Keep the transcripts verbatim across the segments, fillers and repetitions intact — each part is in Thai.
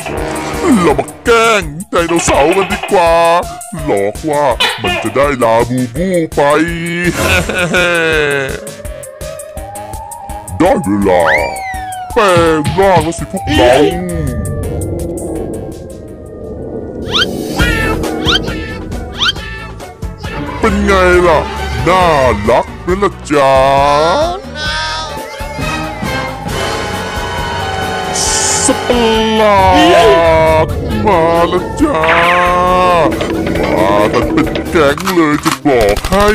เรามาแกล้งไดโนเสาร์กันดีกว่าหลอกว่ามันจะได้ลาบูบูไป ได้เวลาแปลงร่างแล้วสิพวกเราเป็นไงล่ะน่ารักไหมล่ะจ๊ะสปลาดมาแล้วจ้ามากันเป็นแก๊งเลยจะบอกให้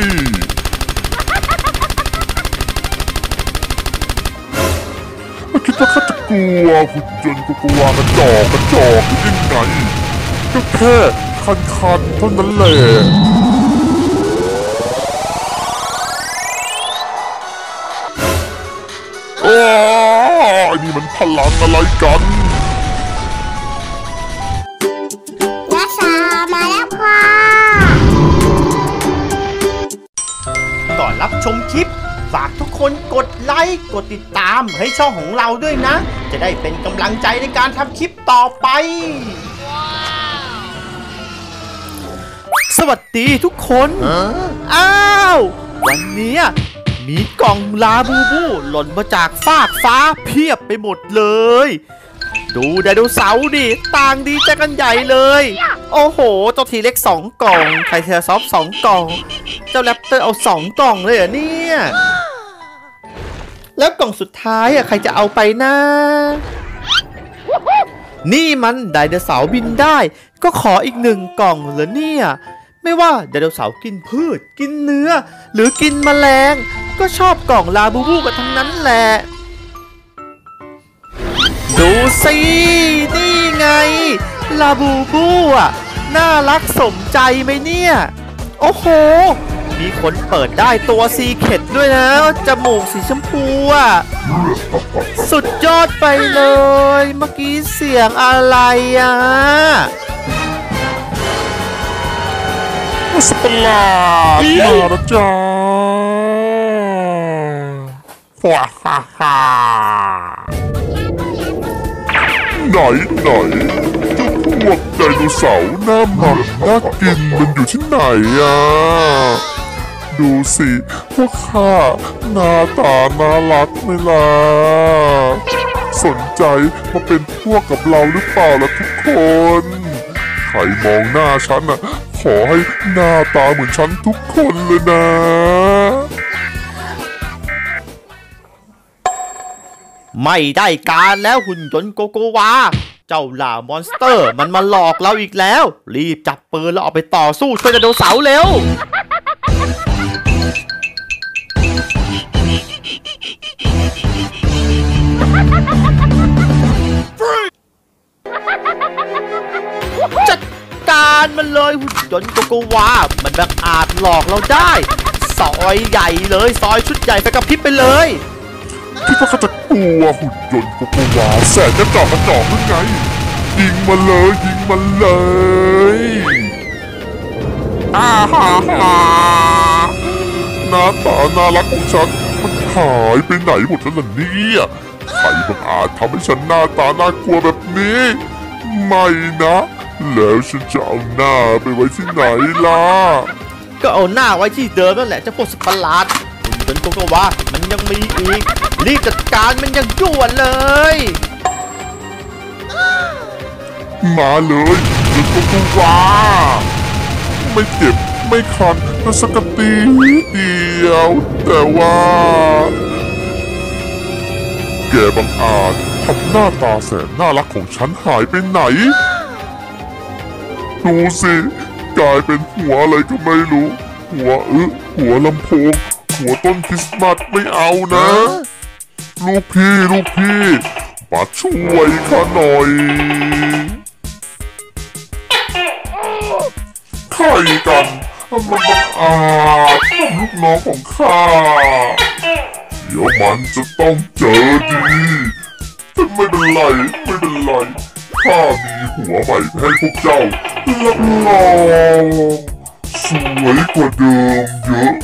คิดว่าข้าจะกลัวหุ่นยนต์กูกลัวกระจอกกระจอกยังไงก็แค่คันๆเท่านั้นแหละโอ้ยนี่มันพลังอะไรกันนักษามาแล้วค่ะก่อนรับชมคลิปฝากทุกคนกดไลค์กดติดตามให้ช่องของเราด้วยนะจะได้เป็นกำลังใจในการทำคลิปต่อไป สวัสดีทุกคนอ้าววันนี้มีกล่องลาบูบูหล่นมาจากฟากฟ้าเพียบไปหมดเลยดูไดโนเสาร์ดิต่างดีใจกันใหญ่เลยโอ้โหเจ้าทีเล็กสองกล่องไทรเทราซอฟสองกล่องเจ้าแรปเตอร์เอาสองกล่องเลยเหรอเนี่ยแล้วกล่องสุดท้ายอะใครจะเอาไปนะนี่มันไดโนเสาร์บินได้ก็ขออีกหนึ่งกล่องเหรอเนี่ยไม่ว่าไดโนเสาร์กินพืชกินเนื้อหรือกินแมลงก็ชอบกล่องลาบูบูกันทั้งนั้นแหละดูสินี่ไงลาบูบูอ่ะน่ารักสมใจไหมเนี่ยโอ้โหมีคนเปิดได้ตัวซีเค็ดด้วยนะจมูกสีชมพูอ่ะสุดยอดไปเลยเมื่อกี้เสียงอะไรอ่ะสปลาดมาแล้วจ้าฟ้าฮ่าฮ่าไหนไหนเจ้าพวกไดโนเสาร์หน้ามันน่ากินมันอยู่ที่ไหนอ่ะดูสิพวกข้าหน้าตาน่ารักไหมล่ะสนใจมาเป็นพวกกับเราหรือเปล่าล่ะทุกคนใครมองหน้าฉันอ่ะขอให้หน้าตาเหมือนฉันทุกคนเลยนะไม่ได้การแล้วหุ่นยนต์โกโกวาเจ้าล่ามอนสเตอร์มันมาหลอกเราอีกแล้วรีบจับปืนแล้วเอาไปต่อสู้ช่วยไดโนเสาร์เร็วจัดการมันเลยหุ่นยนต์โกโกวามันแบบอาจหลอกเราได้ซอยใหญ่เลยซอยชุดใหญ่ไปกับพริบไปเลยคิดว่าเขาจะกลัวหุ่นยนต์โกโกวาแสนกระจอกกระจอกหรือไงยิงมาเลยยิงมาเลยอ้าฮ่าฮ่าหน้าตาน่ารักของฉันมันหายไปไหนหมดแล้วล่ะเนี่ยใครบังอาจทำให้ฉันหน้าตาน่ากลัวแบบนี้ไม่นะแล้วฉันจะเอาหน้าไปไว้ที่ไหนล่ะก็เอาหน้าไว้ที่เดิมนั่นแหละเจ้าพวกสัตว์ประหลาดจนโกโกวามันยังมีอีกรีบจัดการมันยังด่วนเลยมาเลยจนโกโกวาไม่เจ็บไม่คันแต่สักตีเดียวแต่ว่าแกบังอาจทำหน้าตาแสนน่ารักของฉันหายไปไหนดูสิกลายเป็นหัวอะไรก็ไม่รู้หัวอึหัวลำโพงหัวต้นคริสต์มาสไม่เอานะลูกพี่ลูกพี่มาช่วยข้าหน่อยใครกันมันบังอาจทำลูกน้องของข้าเดี๋ยวมันจะต้องเจอดีแต่ไม่เป็นไรไม่เป็นไรข้ามีหัวใหม่ให้พวกเจ้ารับรองสวยกว่าเดิมเยอะ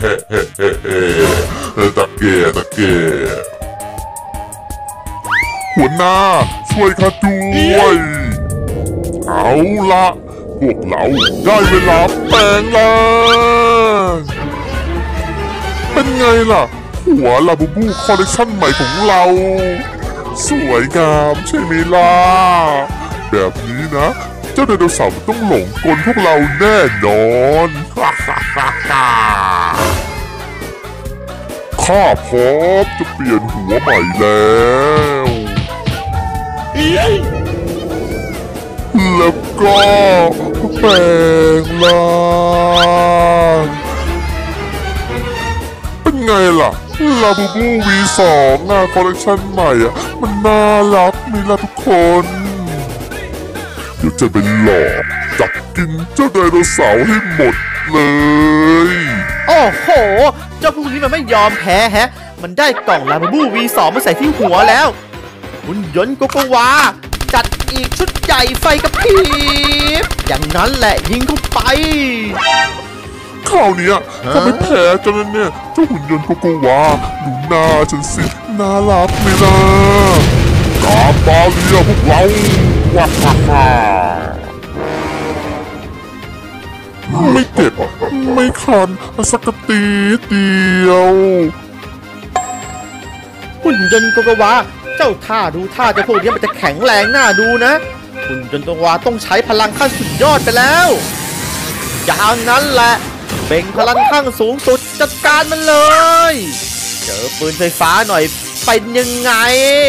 แยะตะเกียตะเกียหัวหน้าช่วยข้าด้วยเอาละพวกเราได้เวลาแปลงร่างเป็นไงล่ะหัวลาบูบูคอลเลคชั่นใหม่ของเราสวยงามใช่ไหมล่ะแบบนี้นะเจ้าไดโนเสาร์ต้องหลงกลพวกเราแน่นอนฮ่าฮ่าฮ่าฮ่าข้าพร้อมจะเปลี่ยนหัวใหม่แล้วแล้วก็แปลงร่างเป็นไงล่ะลาบูบู วี สอง อ่ะคอลเลคชันใหม่อ่ะมันน่ารักไหมล่ะทุกคนเดี๋ยวจะเป็นหลอกจับกินเจ้าไดโนเสาร์ให้หมดเลยโอ้โหเจ้าพวกนี้มันไม่ยอมแพ้แฮะมันได้กล่องลาบูบู วี สอง มาใส่ที่หัวแล้วหุ่นยนต์โกโกวาจัดอีกชุดใหญ่ไฟกระพริบอย่างนั้นแหละยิงเข้าไปคราวนี้ถ้าไม่แพ้จนนั้นเนี่ยเจ้าหุ่นยนต์โกโกวาดูหน้าฉันสิน่ารักไหมล่ะกาบาเลียพวกเราว้าฮ่าฮ่าไม่เจ็บไม่คันสักตีเดียวหุ่นยนต์โกโกวาเจ้าท่าดูท่าจะพวกนี้มันจะแข็งแรงน่าดูนะหุ่นยนต์โกโกวาต้องใช้พลังขั้นสุดยอดไปแล้วอย่างนั้นแหละเบ่งพลังขั้นสูงสุดจัดการมันเลยเจอปืนไฟฟ้าหน่อยเป็นยังไง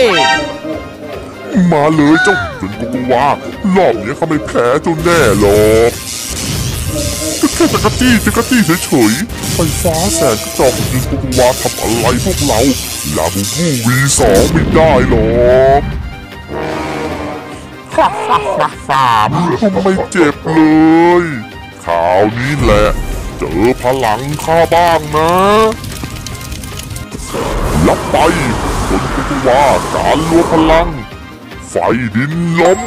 มาเลยเจ้าหุ่นยนต์โกโกวารอบนี้เขาไม่แพ้เจ้าแน่หรอกก็แค่จักรจี้จักรจี้เฉยๆไฟฟ้าแสนกระจอกหุ่นยนต์โกโกวาทำอะไรพวกเราลาบูบู วี สอง ไม่ได้หรอกฮ่าฮ่าฮ่าฮ่าทำไมเจ็บเลยคราวนี้แหละเจอพลังข้าบ้างนะรับไปคนโกโกวาการรวมพลังไฟดินลม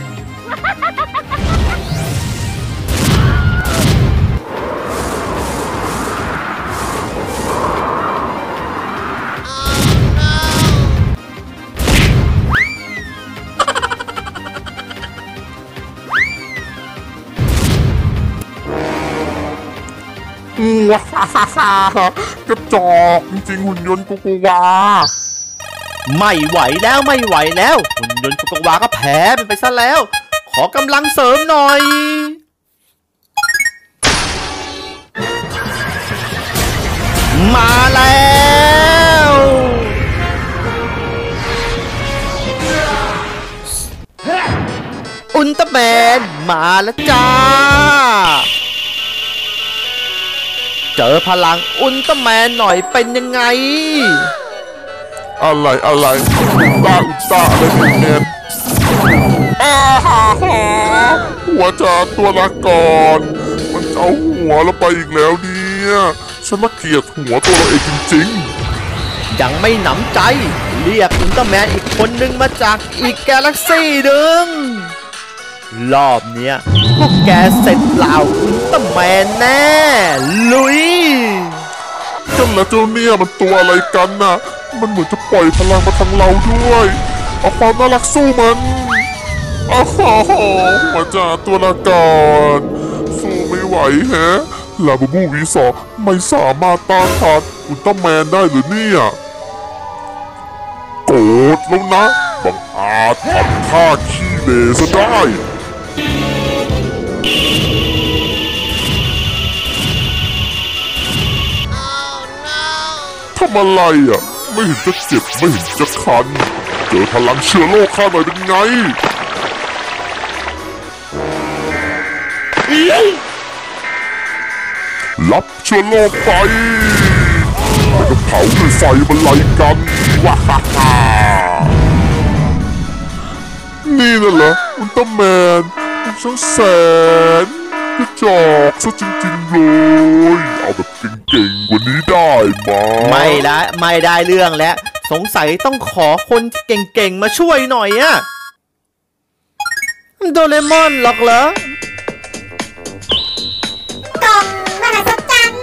ว้าฮ่าฮ่าฮ่ากระจอกจริงๆหุ่นยนต์โกโกวาไม่ไหวแล้วไม่ไหวแล้วหุ่นยนต์โกโกวาก็แพ้มันไปซะแล้วขอกำลังเสริมหน่อยมาแล้วอุลตร้าแมนมาแล้วจ้าเจอพลังอุลตร้าแมนหน่อยเป็นยังไงอะไรอะไรอุลตร้าอุลตร้าอะไรเนี่ยอ้าฮ่าฮ่าหัวจากตัวละก่อนมันเอาหัวเราไปอีกแล้วเนี่ยฉันละเกียดหัวตัวเราเองจริงๆยังไม่หนำใจเรียกอุลตร้าแมนอีกคนนึงมาจากอีกกาแล็กซี่หนึ่งรอบเนี้ยพวกแกเสร็จเปล่าอุลตร้าแมนแน่ลุยเจ้าและเจ้าเนี่ยมันตัวอะไรกันน่ะมันเหมือนจะปล่อยพลังมาทางเราด้วยเอาความน่ารักสู้มันอ้าวหัวจ่าตัวละก่อนสู้ไม่ไหวแฮะลาบูบู วี สอง ไม่สามารถต้านทานอุลตร้าแมนได้หรือเนี่ยโกรธแล้วนะบังอาจทำท่าขี้เหร่ซะได้ทำอะไรอ่ะไม่เห็นจะเจ็บไม่เห็นจะคันเจอพลังเชื้อโรคข้าหน่อยเป็นไงรับเชื้อโรคไปแล้วก็เผาด้วยไฟบรรลัยกันว้าฮ่าฮ่านี่น่ะเหรออุลตร้าแมนช่างแสนกระจอกซะจริงๆเลยเอาแบบเก่งๆกว่านี้ได้ไหมไม่ได้ไม่ได้เรื่องแล้วสงสัยต้องขอคนที่เก่งๆมาช่วยหน่อยอะโดเรมอนหรอกเหรอกล่องมหัศจรรย์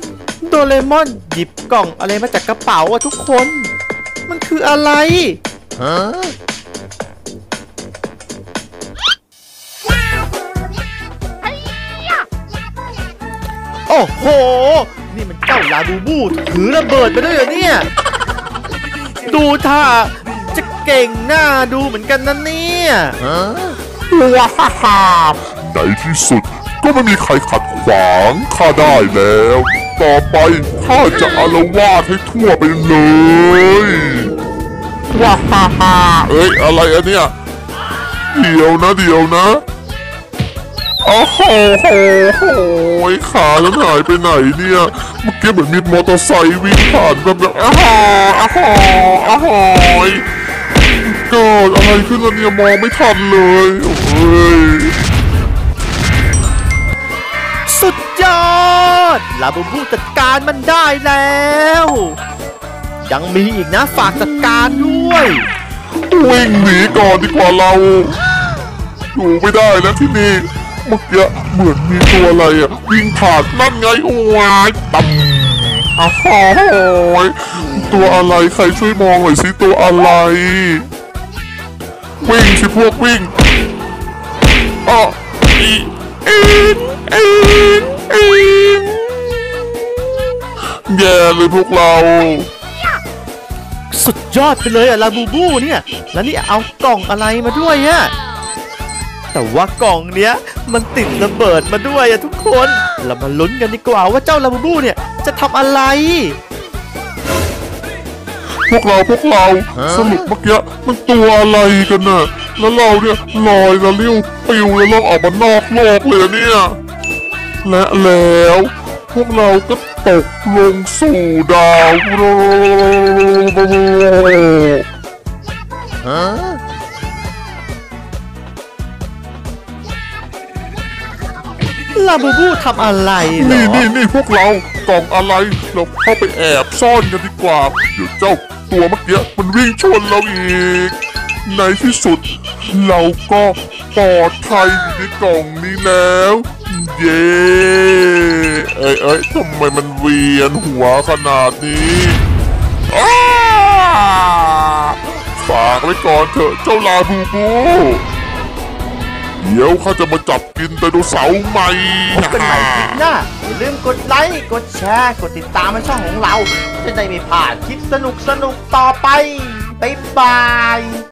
โดเรมอนหยิบกล่องอะไรมาจากกระเป๋าอะทุกคนมันคืออะไรโอ้โหนี่มันเจ้าลาบูบูถือระเบิดมาด้วยเหรอเนี่ยดูท่าจะเก่งหน้าดูเหมือนกันนะเนี่ยว้าฮ่าฮ่าในที่สุดก็ไม่มีใครขัดขวางข้าได้แล้ว ต่อไปข้าจะอาละวาดให้ทั่วไปเลยว้าฮ่าฮ่าเอ้ยอะไรอันเนี้ยเดี๋ยวนะเดี๋ยวนะโอ้โหโหโหขาฉันหายไปไหนเนี่ยเมื่อกี้เหมือนมีมอเตอร์ไซค์วิ่งผ่านแบบแบบอ้าวอ้าวอ้าวเกิดอะไรขึ้นแล้วเนี่ยมองไม่ทันเลยโอ้ยสุดยอดลาบูบูจัดการมันได้แล้วยังมีอีกนะฝากจัดการด้วยวิ่งหนีก่อนดีกว่าเราอยู่ไม่ได้แล้วที่นี่เมื่อกี้เหมือนมีตัวอะไรอ่ะวิ่งผ่านนั่นไงโอ้ยต่ำอ้าวตัวอะไรใครช่วยมองหน่อยสิตัวอะไรวิ่งสิพวกวิ่งอ๋ออีเอ็นเอ็นเอ็นแย่เลยพวกเราสุดยอดไปเลยอะลาบูบูเนี่ยแล้วนี่เอากล่องอะไรมาด้วยอะแต่ว่ากล่องเนี้ยมันติดระเบิดมาด้วยอะทุกคนเรามาลุ้นกันดีกว่าว่าเจ้าลาบูบูเนี่ยจะทำอะไรพวกเราพวกเราสรุปเมื่อกี้มันตัวอะไรกันน่ะแล้วเราเนี่ยลอยละลิ้วปิวแล้วลองออกมานอกโลกเลยเนี่ยและแล้วพวกเราก็ตกลงสู่ดาวโลกฮะลาบูบูทำอะไรเหรอนี่นี่นี่พวกเรากล่องอะไรเราเข้าไปแอบซ่อนกันดีกว่าเดี๋ยวเจ้าตัวเมื่อกี้มันวิ่งชนเราอีกในที่สุดเราก็ปลอดภัยอยู่ในกล่องนี้แล้วเย้เอ้ยเอ้ยทำไมมันเวียนหัวขนาดนี้อ้าฝากไว้ก่อนเถอะเจ้าลาบูบูเดี๋ยวเขาจะมาจับกินไดโนเสาร์ใหม่พบกันใหม่คลิปหน้าอย่าลืมกดไลค์กดแชร์กดติดตามช่องของเราจะได้ไม่พลาดคลิปสนุกสนุกต่อไปบ๊ายบาย